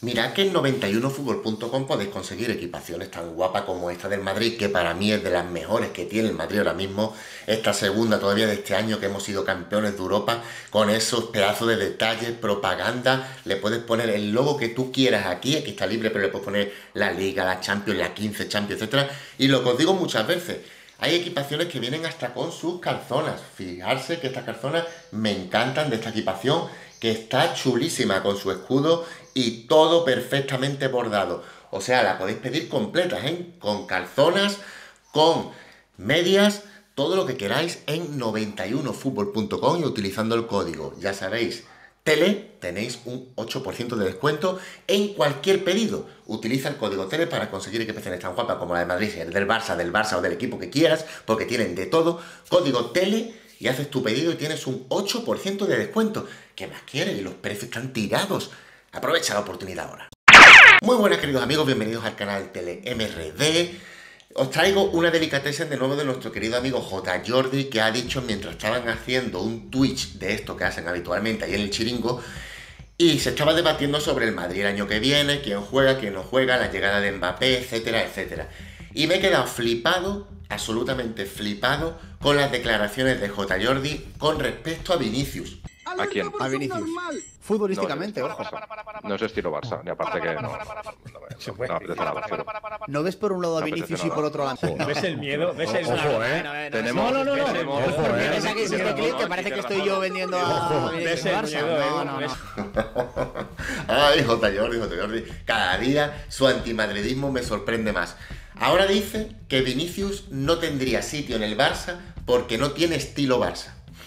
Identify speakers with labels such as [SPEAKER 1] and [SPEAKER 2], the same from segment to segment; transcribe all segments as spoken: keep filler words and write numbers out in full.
[SPEAKER 1] Mirad que en noventa y uno fútbol punto com podéis conseguir equipaciones tan guapas como esta del Madrid, que para mí es de las mejores que tiene el Madrid ahora mismo, esta segunda todavía de este año que hemos sido campeones de Europa, con esos pedazos de detalles, propaganda, le puedes poner el logo que tú quieras aquí, aquí está libre, pero le puedes poner la Liga, la Champions, la quince Champions, etcétera. Y lo que os digo muchas veces, hay equipaciones que vienen hasta con sus calzonas. Fijarse que estas calzonas me encantan de esta equipación, que está chulísima con su escudo y todo perfectamente bordado. O sea, la podéis pedir completas, ¿eh? Con calzonas, con medias, todo lo que queráis en noventa y uno fútbol punto com y utilizando el código, ya sabéis, Tele, tenéis un ocho por ciento de descuento en cualquier pedido. Utiliza el código Tele para conseguir equipaciones tan guapas como la de Madrid, el del Barça, del Barça o del equipo que quieras, porque tienen de todo. Código Tele y haces tu pedido y tienes un ocho por ciento de descuento. ¿Qué más quieres? Y los precios están tirados. Aprovecha la oportunidad ahora. Muy buenas, queridos amigos, bienvenidos al canal Tele M R D. Os traigo una delicatessen de nuevo de nuestro querido amigo J. Jordi, que ha dicho mientras estaban haciendo un Twitch de esto que hacen habitualmente ahí en el Chiringo, y se estaba debatiendo sobre el Madrid el año que viene, quién juega, quién no juega, la llegada de Mbappé, etcétera, etcétera. Y me he quedado flipado, absolutamente flipado, con las declaraciones de J. Jordi con respecto a Vinicius.
[SPEAKER 2] ¿A quién?
[SPEAKER 3] A Vinicius. Futbolísticamente,
[SPEAKER 2] no,
[SPEAKER 3] ojo.
[SPEAKER 2] No es estilo Barça, ni aparte que no. No, no apetece nada, prefiero.
[SPEAKER 3] ¿No ves por un lado a
[SPEAKER 2] No
[SPEAKER 3] Vinicius
[SPEAKER 2] apetece
[SPEAKER 3] y por otro lado?
[SPEAKER 4] ¿Ves el miedo? ¿Ves el
[SPEAKER 3] Ojo, eh.
[SPEAKER 4] No, no,
[SPEAKER 2] Tenemos-
[SPEAKER 4] no, no, no.
[SPEAKER 2] tenemos-
[SPEAKER 4] Ojo,
[SPEAKER 2] Ojo,
[SPEAKER 4] eh.
[SPEAKER 3] ¿Ves aquí este clip que parece que estoy yo vendiendo a
[SPEAKER 4] ¿Ves el
[SPEAKER 3] Barça?
[SPEAKER 4] miedo?
[SPEAKER 3] No, no,
[SPEAKER 4] ¿Ves?
[SPEAKER 3] no.
[SPEAKER 1] Ay, J. Jordi, J. Jordi. Cada día su antimadridismo me sorprende más. Ahora dice que Vinicius no tendría sitio en el Barça porque no tiene estilo Barça.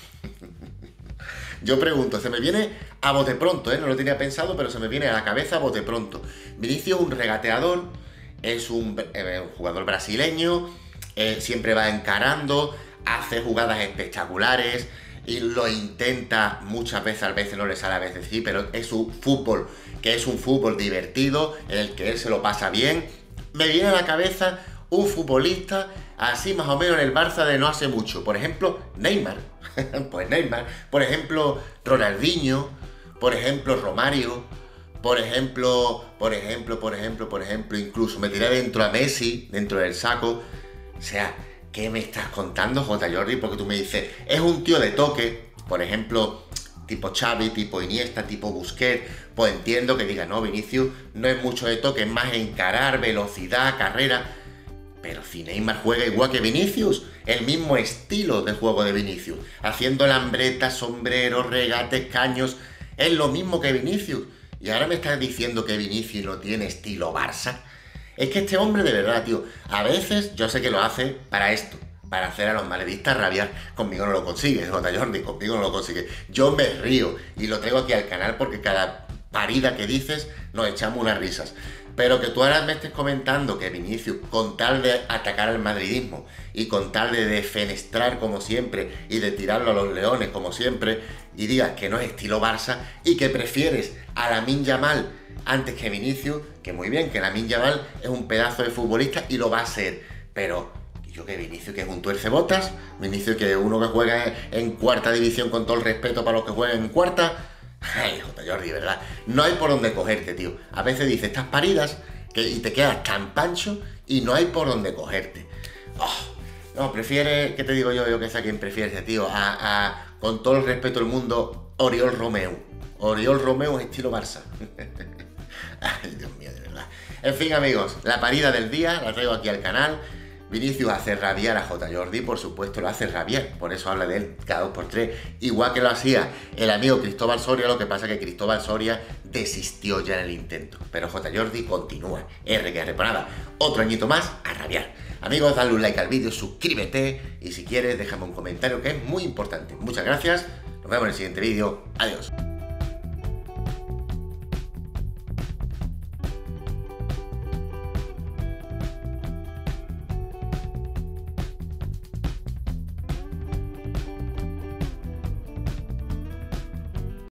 [SPEAKER 1] Yo pregunto, se me viene a bote pronto, ¿eh? No lo tenía pensado, pero se me viene a la cabeza a bote pronto. Vinicius es un regateador, es un, eh, un jugador brasileño, eh, siempre va encarando, hace jugadas espectaculares y lo intenta muchas veces, a veces no le sale, a veces sí, pero es un fútbol, que es un fútbol divertido, en el que él se lo pasa bien. Me viene a la cabeza un futbolista así más o menos en el Barça de no hace mucho. Por ejemplo, Neymar. Pues Neymar. Por ejemplo, Ronaldinho. Por ejemplo, Romario. Por ejemplo, por ejemplo, por ejemplo, por ejemplo, incluso me tiré dentro a Messi, dentro del saco. O sea, ¿qué me estás contando, J. Jordi? Porque tú me dices, es un tío de toque. Por ejemplo, tipo Xavi, tipo Iniesta, tipo Busquets. Pues entiendo que diga, no, Vinicius no es mucho de toque, es más encarar, velocidad, carrera. Pero si Neymar juega igual que Vinicius, el mismo estilo de juego de Vinicius, haciendo lambretas, sombreros, regates, caños, es lo mismo que Vinicius. Y ahora me estás diciendo que Vinicius no tiene estilo Barça. Es que este hombre de verdad, tío, a veces yo sé que lo hace para esto, para hacer a los madridistas rabiar. Conmigo no lo consigue, J. Jordi, conmigo no lo consigue. Yo me río y lo traigo aquí al canal porque cada parida que dices nos echamos unas risas. Pero que tú ahora me estés comentando que Vinicius, con tal de atacar al madridismo y con tal de defenestrar como siempre y de tirarlo a los leones como siempre, y digas que no es estilo Barça y que prefieres a Lamine Yamal antes que Vinicius, que muy bien, que Lamine Yamal es un pedazo de futbolista y lo va a ser, pero yo que Vinicius que es un tuercebotas, Vinicius que uno que juega en cuarta división, con todo el respeto para los que juegan en cuarta. Ay, J. Jordi, ¿verdad? No hay por dónde cogerte, tío. A veces dices estas paridas que, y te quedas tan pancho y no hay por dónde cogerte. Oh, no, prefieres, ¿qué te digo yo? Yo que sé a quién prefieres, tío. A, a, con todo el respeto del mundo, Oriol Romeu. Oriol Romeu estilo Barça. Ay, Dios mío, de verdad. En fin, amigos, la parida del día la traigo aquí al canal. Vinicius hace rabiar a J. Jordi, por supuesto lo hace rabiar, por eso habla de él cada dos por tres, igual que lo hacía el amigo Cristóbal Soria, lo que pasa es que Cristóbal Soria desistió ya en el intento, pero J. Jordi continúa, R que R por nada, otro añito más a rabiar. Amigos, dale un like al vídeo, suscríbete y si quieres déjame un comentario que es muy importante. Muchas gracias, nos vemos en el siguiente vídeo, adiós.